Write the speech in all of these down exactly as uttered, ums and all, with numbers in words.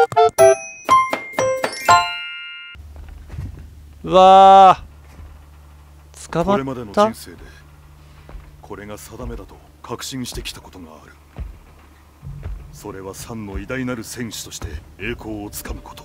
うわー、捕まこれまでのった人生でこれが定めだと確信してきたことがある。それは三の偉大なる戦士として栄光をつかむこと。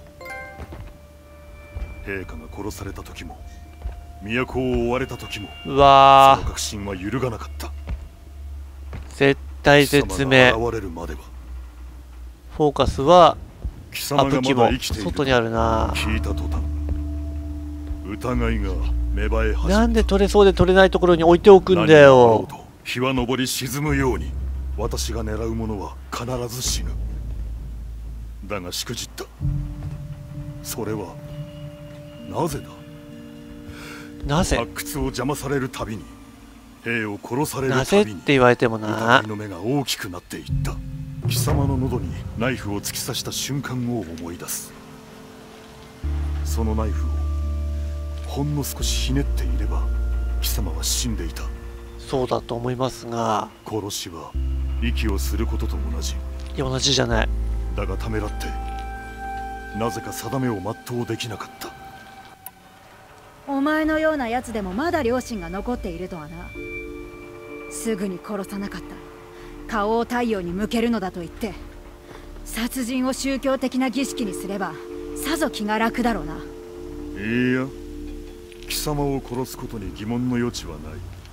陛下が殺された時も都を追われた時も、 うわその確信は揺るがなかった。 ー、絶対絶貴様命。 が現れるまでは。 フォーカスは貴様がま武器もだ生きている外にあるな。 聞いた途端、疑いが芽生え始めた。 なんで取れそうで取れないところに置いておくんだ何があろよう。と日は昇り沈むように私が狙うものは必ず死ぬ。だがしくじった。それはなぜだ。 なぜ発掘を邪魔されるたびに、兵を殺されるなぜってたびに、 言われても疑ないの目が大きくなっていった。貴様の喉にナイフを突き刺した瞬間を思い出す。そのナイフをほんの少しひねっていれば貴様は死んでいた。 そうだと思いますが、 殺しは息をすることと同じ。 いや同じじゃない。 だがためらってなぜか定めを全うできなかった。 お前のようなやつでもまだ良心が残っているとはな。すぐに殺さなかった。顔を太陽に向けるのだと言って殺人を宗教的な儀式にすればさぞ気が楽だろうな。 いや、貴様を殺すことに疑問の余地はない。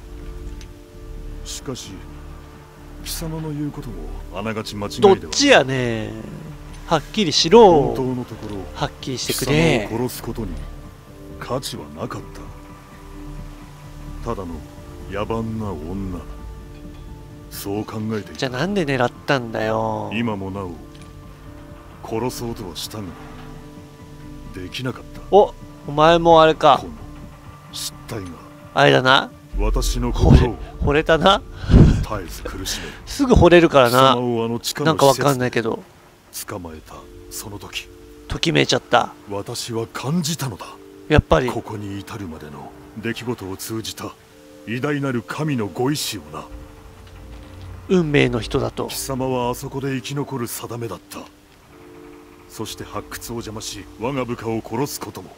しかし貴様の言うこともあながち間違いではない。 どっちやねん。はっきりしろ。 本当のところはっきりして貴くれ。 様を殺すことに価値はなかった。ただの野蛮な女、そう考えていた。 じゃあなんで狙ったんだよ。 今もなお殺そうとはしたができなかった。 お、お前もあれかこ。の失態があれだな。 私の惚れ心を惚れたな。 絶えず苦しめる。 すぐ惚れるから貴様な。 をあの地下のなんかわかん施設でないけど捕まえたその時、 ときめいちゃった。 私は感じたのだ。 やっぱりここに至るまでの出来事を通じた偉大なる神のご意志をな。 運命の人だと。 貴様はあそこで生き残る定めだった。そして発掘を邪魔し我が部下を殺すことも。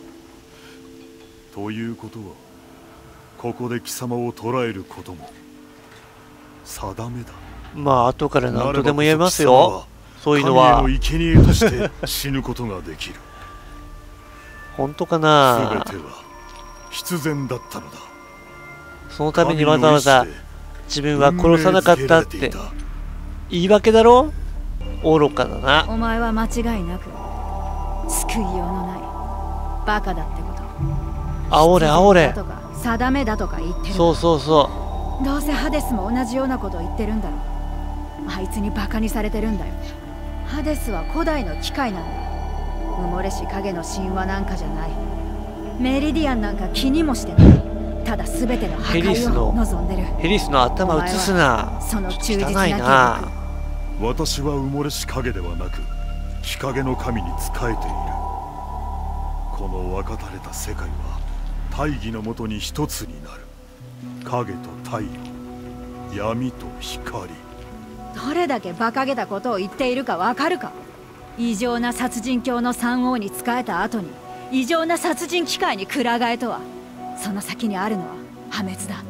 ということはここで貴様を捕らえることも定めだ。 まあ後から何とでも言えますなればよ。そういうの神へはの生贄として死ぬことができる。 本当かな。 全ては必然だったのだ。 そのためにわざわざ自分は殺さなかったって言い訳だろ。愚かだな。 お前は間違いなく救いようのないバカだってこと。 煽れ煽れ。 必然だとか定めだとか言ってる。 そうそうそどうせハデスも同じようなことを言ってるんだろう。あいつにバカにされてるんだよ。ハデスは古代の機械なんだ。埋もれし影の神話なんかじゃない。メリディアンなんか気にもしてない。ただ全ての破ヘリス壊をの望んでる。 ヘリスの頭映すな。 その忠実汚ないな。 私は埋もれし影ではなく日陰の神に仕えている。この分かたれた世界は大義のもとに一つになる。影と太陽、闇と光。 どれだけ馬鹿げたことを言っているかわかるか。異常な殺人狂の三王に仕えた後に異常な殺人機械にくら替えとは、その先にあるのは破滅だ。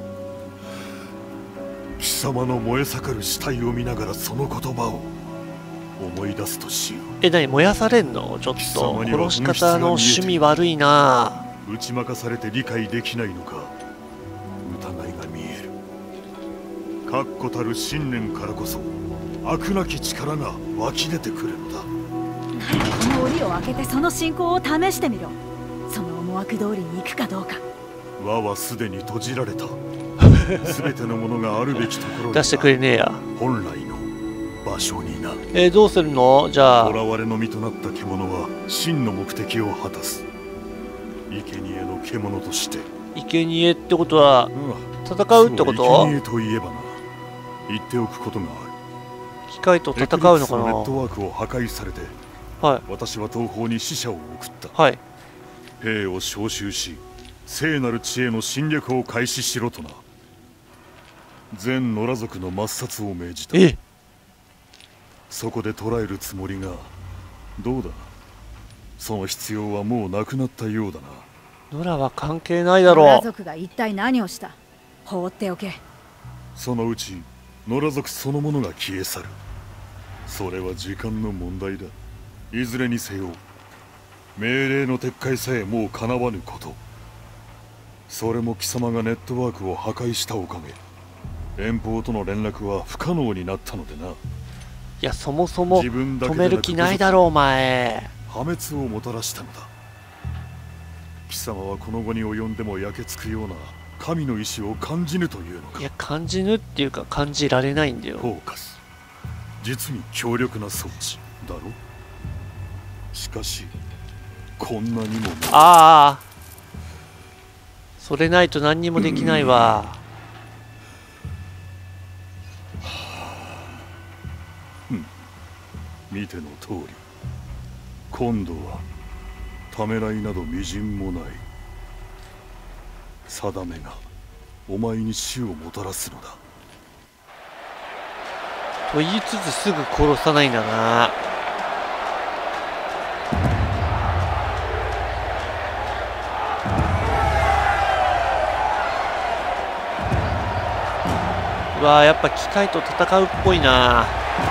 貴様の燃え盛る死体を見ながらその言葉を思い出すとしよう。 え、何燃やされんの。ちょっと殺し方の趣味悪いな。 打ち負かされて理解できないのか。疑いが見える。確固たる信念からこそ悪なき力が湧き出てくるのだ。 この檻を開けてその信仰を試してみろ。その思惑通りに行くかどうか。 輪はすでに閉じられた。全てのものがあるべきところに出してくれねえや。 本来の場所にな。 えー、どうするの。じゃあ囚われの身となった獣は真の目的を果たす。生贄の獣として。 生贄ってことは戦うってこと。 そう生贄といえばな、言っておくことがある。 機械と戦うのかな。 エクリプスのネットワークを破壊されて、 はい、 私は東方に使者を送った。 はい、 兵を召集し聖なる地への侵略を開始しろとな。全野良族の抹殺を命じた。 えそこで捕らえるつもりがどうだ、その必要はもうなくなったようだな。 ノラは関係ないだろ野良う。 族が一体何をした？放っておけ。 そのうち野良族そのものが消え去る。それは時間の問題だ。いずれにせよ命令の撤回さえもうかなわぬこと。それも貴様がネットワークを破壊したおかげ。遠方との連絡は不可能になったのでな。 いや、そもそも自分だけ止でなくめる気ないだろうお前。 破滅をもたらしたのだ。貴様はこの後に及んでも焼けつくような神の意志を感じぬというのか。 いや、感じぬっていうか感じられないんだよ。 フォーカス、実に強力な装置だろ。しかしこんなにも。 ああ、それないと何にもできないわ。 見ての通り、今度はためらいなどみじんもない。定めがお前に死をもたらすのだ。 と言いつつすぐ殺さないんだな。うわー、やっぱ機械と戦うっぽいな。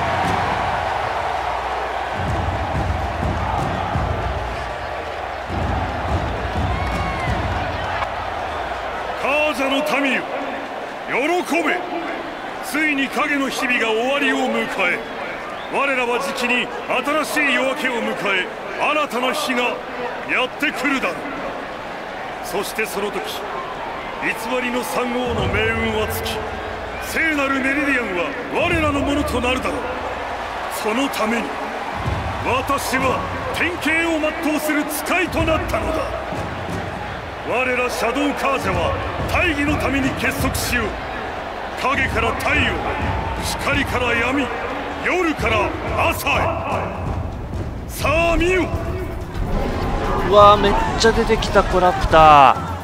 カーザの民よ、喜べ。ついに影の日々が終わりを迎え、我らはじきに新しい夜明けを迎え、新たな日がやってくるだろう。そしてその時、偽りの三王の命運は尽き、聖なるメリディアンは我らのものとなるだろう。そのために私は天啓を全うする使いとなったのだ。我らシャドウカージャは大義のために結束しよう。影から太陽、光から闇、夜から朝へ。さあ見よ。 うわー、めっちゃ出てきたコラプター。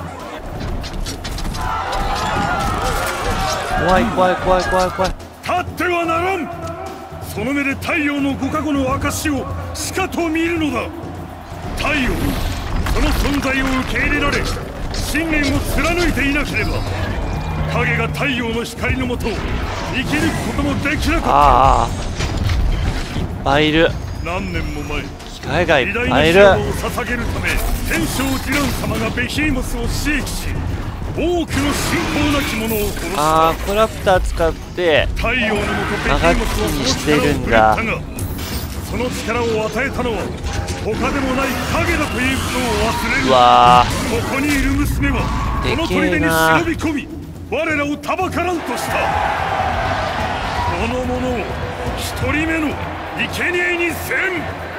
怖い怖い怖い怖い怖い。 立ってはならん。その目で太陽のご加護の証をしかと見るのだ。太陽にその存在を受け入れられ、信念を貫いていなければ、影が太陽の光のもと生き抜くこともできなかった。 ああ、いっぱいいる。 何年も前、 機械がいっ偉大ぱいいる。 な死を捧げるため、天正ヴィラン様がベヒーモスを刺激し、多くの信仰なき者を殺した。 ああ、コラプター使って太陽のもとベヒーモスはそのしてるん力だ。 を振るったが、その力を与えたのは他でもない影だということを忘れる。 うわここにいる娘はこの砦に忍び込み、我らをたばからんとした。この者を一人目の生贄にせん。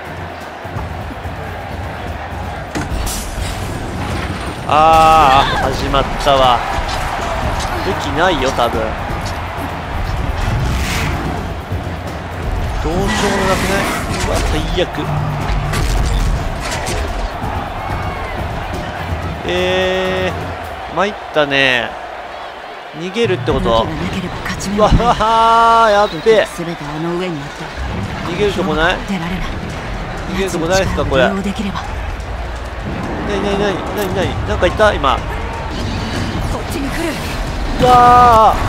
ああ、始まったわ。武器ないよ多分。どうしようもなくない？うわ、最悪。えー、参ったね。逃げるってこと？うわはー、やっべえ。逃げるとこない？逃げるとこないですかこれ。なになになになになに、なんかいた今。 こっちに来る。 うわー、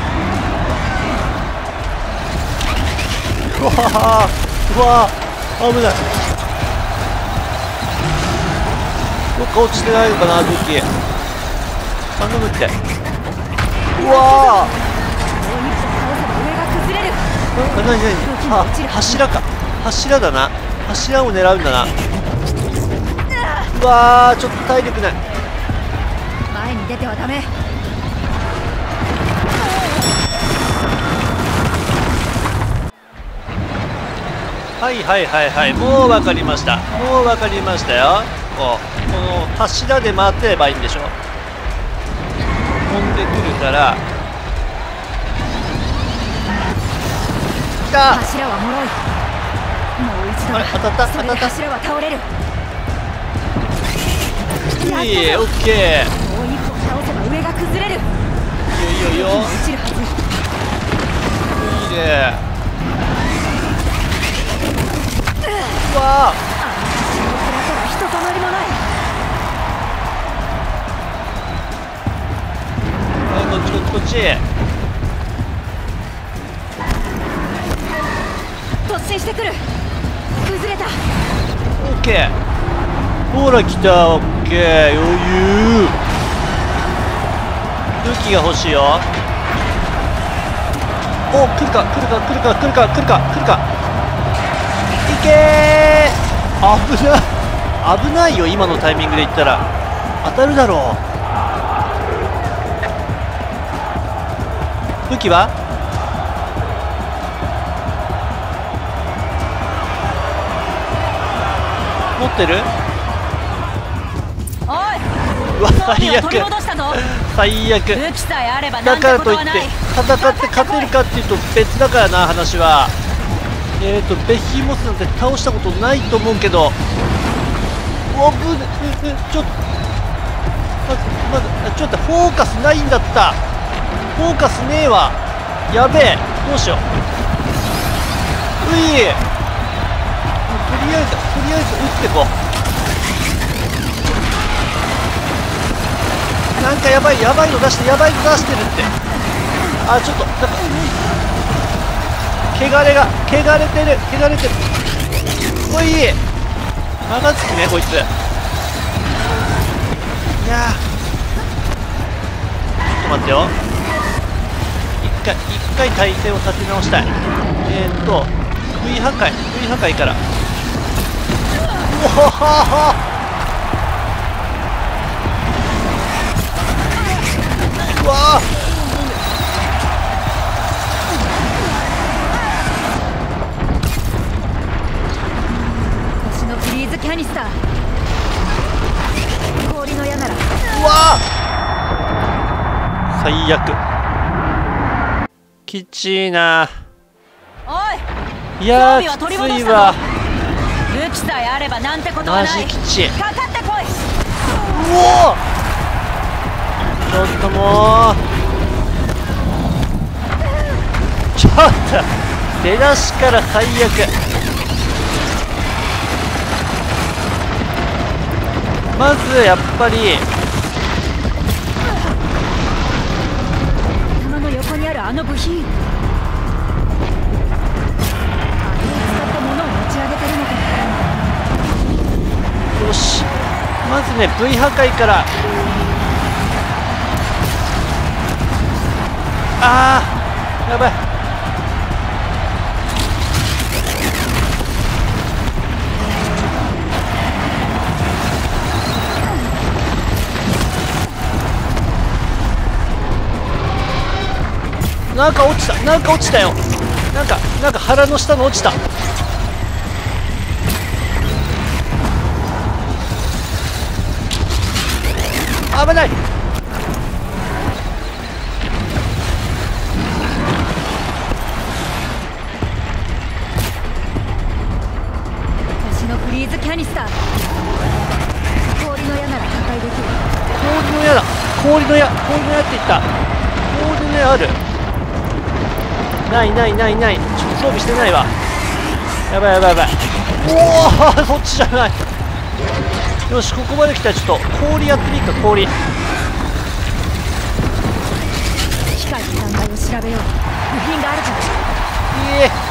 うわー、うわー、危ない。どっか落ちてないのかな武器。頼むって。うわー、なになに、あ、柱か。柱だな。柱を狙うんだな。うわー、ちょっと体力ない。 前に出てはダメ。 はいはいはいはい、もう分かりました。もう分かりましたよ。こう、この柱で回ってればいいんでしょ。飛んでくるから。来た。 柱は脆い。もう一度。 あれ、当たった当たった。 柱は倒れる。 いい、オッケー。 もう一歩倒せば上が崩れる。 いいよいいよいいよ。 落ちるはず。 いいね。 わひとたまりもない。 あ、こっちこっちこっち。 突進してくる。崩れた。 オッケー。ほら来た。オッケー。余裕。武器が欲しいよ。お、来るか来るか来るか来るか来るか来るか。いけー。危ない。危ないよ、今のタイミングでいったら当たるだろう。武器は持ってる？ おい、 うわ、最悪最悪。 武器さえあればだからといって戦って勝てるかっていうと別だからな、話は。えーとベヒモスなんて倒したことないと思うけど、おぶね、ちょっとまずまずちょっとフォーカスないんだった。フォーカスねえわ。やべえ、どうしよう。うい、とりあえずとりあえず撃ってこう。なんかやばいやばいの出してやばいの出してるって。あ、ちょっとなんか汚れが汚れてる汚れてる。おい、長つきねこいつ。いやー、ちょっと待ってよ。一回一回体勢を立て直したい。えーっと V 破壊 V 破壊から。おほほほ、うわー、 フリーズキャニスター。氷の矢なら。 うわー、最悪。きちいな。 おい、 いやー、きついわ。 武器さえあればなんてことはない。 マジきちい。 かかってこい。 うおー、ちょっともうちょっと出だしから最悪。まずやっぱり頭の横にあるあの部品、あれを使ったものを持ち上げてるのか。 よし、まずね V 破壊から。あー、やばい。なんか落ちた、なんか落ちたよ。なんかなんか腹の下の落ちた。危ない。 私のフリーズキャニスター。氷の矢なら破壊できる。 氷の矢だ。氷の矢氷の矢って言った。氷の矢ある。ないないないない。ちょっと装備してないわ。やばいやばいやばい。おお、そっちじゃない。よし、ここまで来たらちょっと氷やってみっか。氷。 機械の残骸を調べよう。部品があるから。 いえ。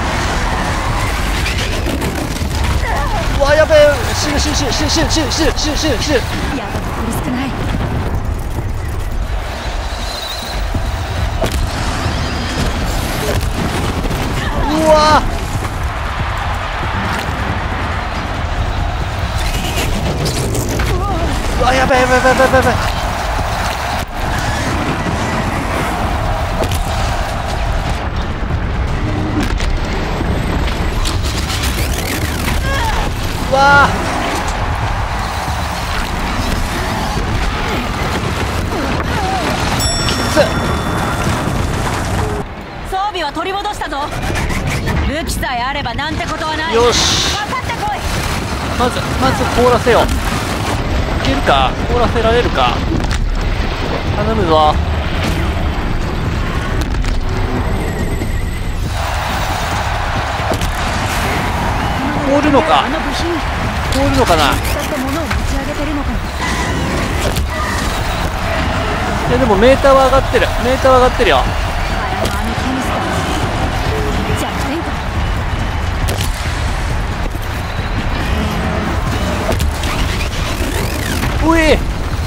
うわ、やべえ。死ぬ死ぬ死ぬ死ぬ死ぬ死ぬ死ぬ死ぬ死ぬ死ぬ。 やだ、苦しくない。 うわー、うわ、やばいやばいやばいやばいやばい。うわー、きつっ。 装備は取り戻したぞ。武器さえあればなんてことはない。 よし、 かかってこい。 まずまず凍らせよう。いけるか、凍らせられるか。頼むぞ。 凍るのか凍るのかな。いやでもメーターは上がってるメーターは上がってるよ。おい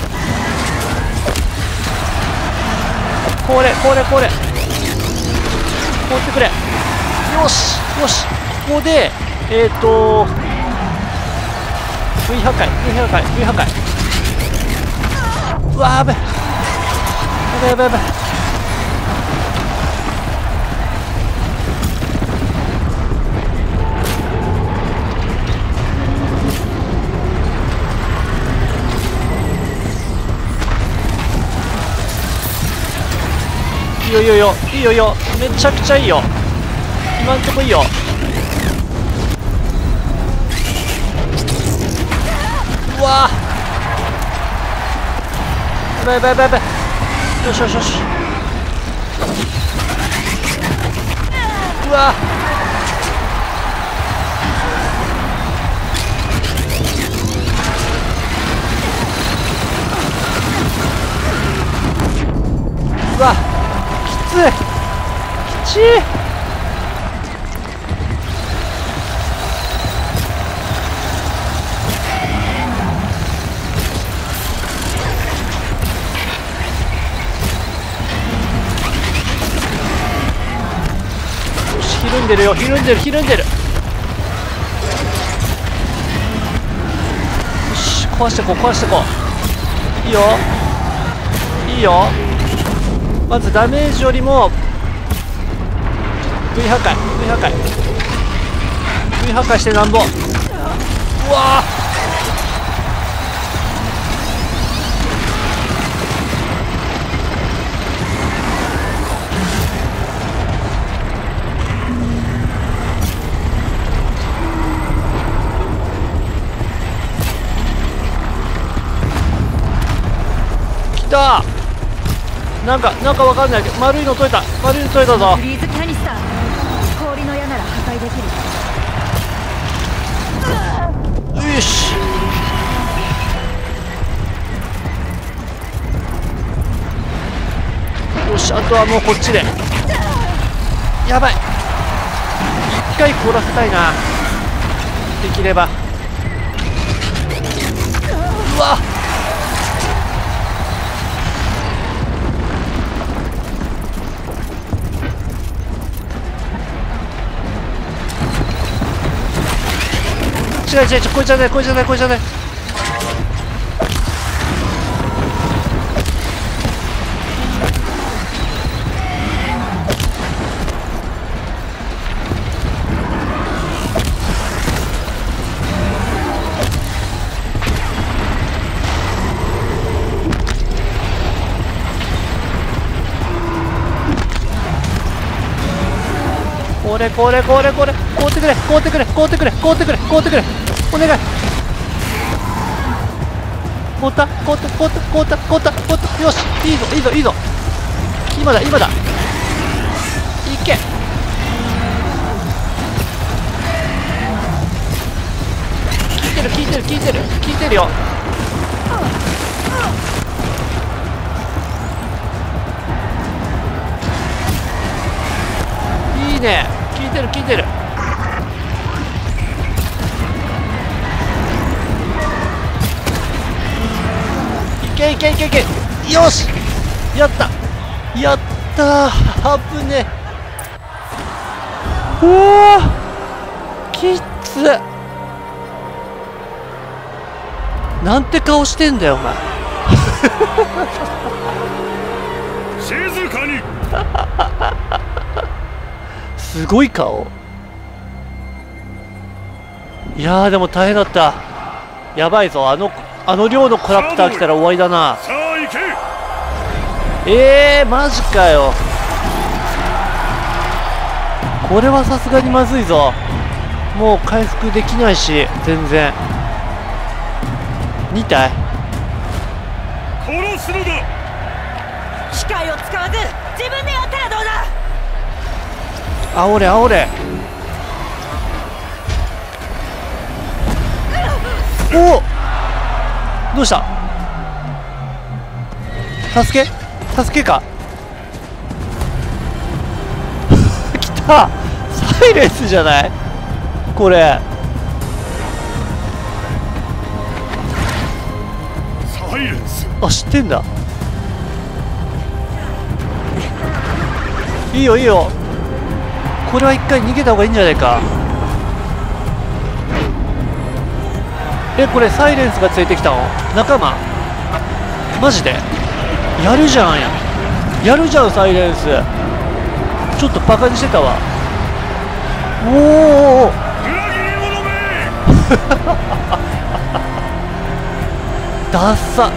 これこれこれ凍ってくれ。よしよしここでえっ、ー、と V 破壊 V 破壊 V 破壊。うわーやべやばいやばいやばい。いいよいいよいいよいいよいいよめちゃくちゃいいよ今んとこいいよ。うわーやばいやばいやばいやばい。よしよしよし。うわうわきついきちい。ひるんでるよひるんでるひるんでる。よし壊してこう壊してこう。いいよいいよ。まずダメージよりも V 破壊 V 破壊 V 破壊してなんぼ。うわーきたー。なんか、なんかわかんないけど、丸いの取れた、丸いの取れたぞ。 フリーズキャニスター、氷の矢なら破壊できる。 よし。よし、あとはもうこっちで。やばい。一回凍らせたいな。できれば。うわ。違う違う違うこれじゃないこれじゃないこれじゃない。これこれこれこれ凍ってくれ凍ってくれ凍ってくれ凍ってくれ凍ってくれお願い。凍った凍った凍った凍った凍った凍った。よしいいぞいいぞいいぞ。今だ今だいけ。効いてる効いてる効いてる効いてるよ。いいね効いてる効いてる。いけいけいけいけ。よしやったやったー。あぶねえ。うわーきっつ。なんて顔してんだよお前。 静かに。 すごい顔。いやーでも大変だった。やばいぞあのあの量のコラプター来たら終わりだな。 さあ行け。 えー、マジかよ。これはさすがにまずいぞ。もう回復できないし全然。に体殺すのだ。 機械を使わず自分でやったらどうだ。 あおれあおれ。 おお、どうした？助け助けか来た。サイレンスじゃないこれ。 サイレンス。 あ、知ってんだ。いいよいいよ、これは一回逃げた方がいいんじゃないか。え、これサイレンスが連れてきたの？仲間？マジでやるじゃんややるじゃんサイレンス。ちょっとバカにしてたわ。おお裏切り者めダッサ。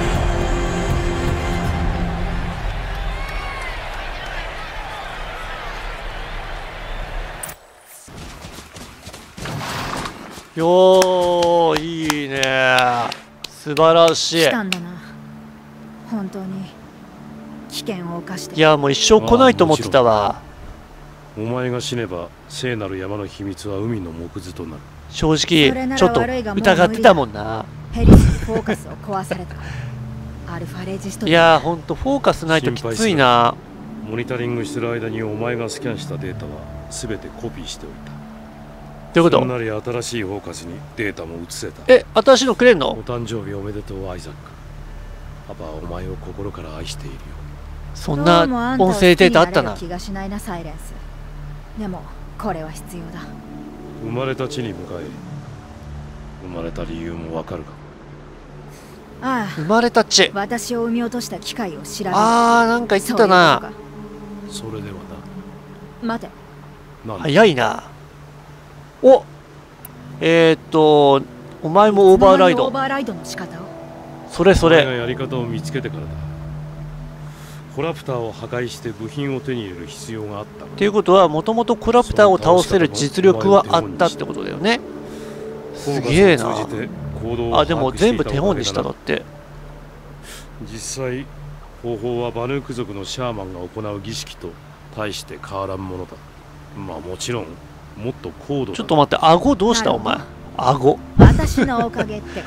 よー、いいね、素晴らしい。 来たんだな、本当に危険を冒して。 いやもう一生来ないと思ってたわ。 お前が死ねば聖なる山の秘密は海の木図となる。 正直ちょっと疑ってたもんな。 ヘリスにフォーカスを壊された。アルファレジスト。 いやーほんとフォーカスないときついな。 モニタリングしてる間にお前がスキャンしたデータは全てコピーしておいた。 どういうこと？ すんなり新しいフォーカスにデータも移せた。 え、新しいのくれんの？ お誕生日おめでとうアイザック。パパはお前を心から愛しているよ。 そんな音声データあったな。 気がしないなサイレンス。でもこれは必要だ。 生まれた地に向かえ。生まれた理由もわかるか？ ああ、 生まれた地。 私を産み落とした機械を調べる。 あー、なんか言ってたな。 それではな。待て。 早いな。お、えー、っとお前もオーバーライド。 オーバーライドの仕方を。 それそれ。 お前がやり方を見つけてからだ。コラプターを破壊して部品を手に入れる必要があった。 っていうことはもともとコラプターを倒せる実力はあったってことだよね。すげえな。あ、でも全部手本にしただって。 実際方法はバヌーク族のシャーマンが行う儀式と大して変わらんものだ。まあもちろんもっと高度。 ちょっと待って、顎どうしたお前。顎私のおかげってこと。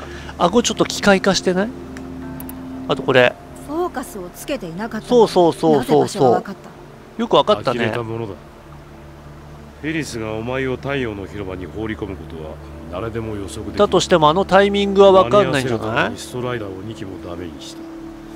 顎ちょっと機械化してない？あとこれフォーカスをつけていなかった。 そうそうそうそうそう。よくわかったね。 呆れたものだ。ヘリスがお前を太陽の広場に放り込むことは誰でも予測できる。 だとしてもあのタイミングはわかんないんじゃない？ ストライダーをにきもダメにした。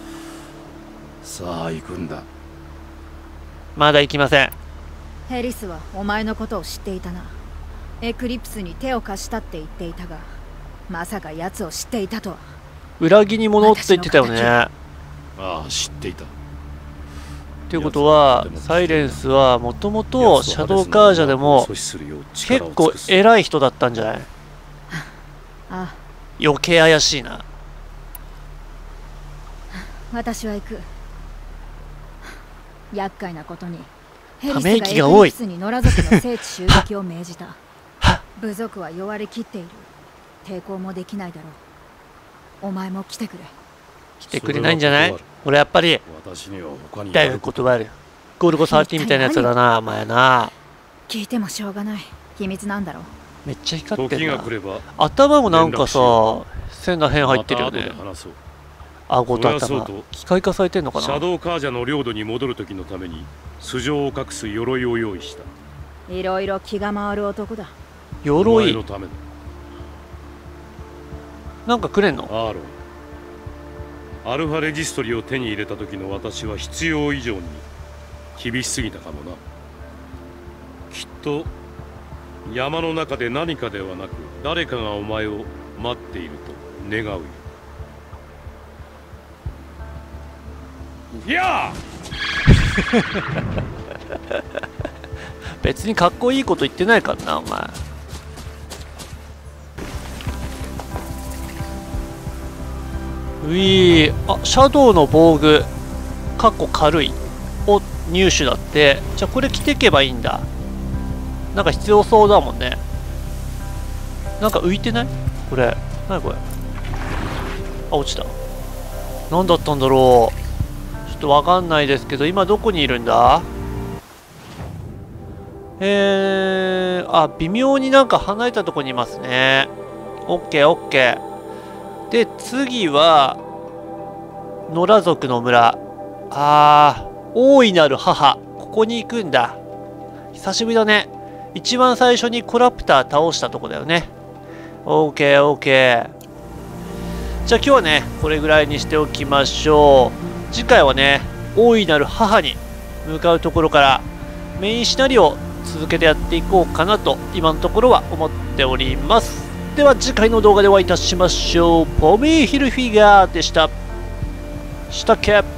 さあ行くんだ。 まだ行きません。 ヘリスはお前のことを知っていたな。エクリプスに手を貸したって言っていたが、まさか奴を知っていたとは。 裏切り者って言ってたよね。 ああ、知っていた。 ということはサイレンスはもともとシャドウカージャでも結構偉い人だったんじゃない？ ああ、 余計怪しいな。 私は行く。厄介なことにヘリスためがエク息が多い。 リプスに野良族の聖地襲撃を命じた。部族は弱りきっている。抵抗もできないだろう。お前も来てくれ。 来てくれないんじゃない？俺やっぱり大学断る。ゴルゴじゅうさんみたいなやつだなお前な。 聞いてもしょうがない。秘密なんだろう。 めっちゃ光ってるな。頭もなんかさ線が変入ってるよね。顎と頭機械化されてんのかな。 シャドウカージャの領土に戻る時のために素性を隠す鎧を用意した。 いろいろ気が回る男だ。 鎧のためだ。 なんかくれんの？ アーロン、アルファレジストリを手に入れた時の私は必要以上に厳しすぎたかもな。きっと山の中で何かではなく誰かがお前を待っていると願うよ。いや別にかっこいいこと言ってないからなお前。ういー、あ、シャドウの防具かっこ軽いを入手だって。じゃあこれ着ていけばいいんだ。なんか必要そうだもんね。なんか浮いてないこれ。何これ。あ、落ちた。何だったんだろう。ちょっとわかんないですけど今どこにいるんだ。えー、あ、微妙になんか離れたとこにいますね。オッケーオッケー。 で次は野良族の村。あー、大いなる母、ここに行くんだ。久しぶりだね。一番最初にコラプター倒したとこだよね。オーケーオーケー。じゃあ今日はねこれぐらいにしておきましょう。次回はね大いなる母に向かうところからメインシナリオを続けてやっていこうかなと今のところは思っております。では次回の動画でお会いいたしましょう。ポミーヒルフィガーでした。したっけ。